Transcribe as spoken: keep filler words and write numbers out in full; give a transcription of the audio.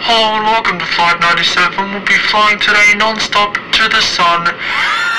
Hello and welcome to Flight ninety-seven. We'll be flying today non-stop to the sun.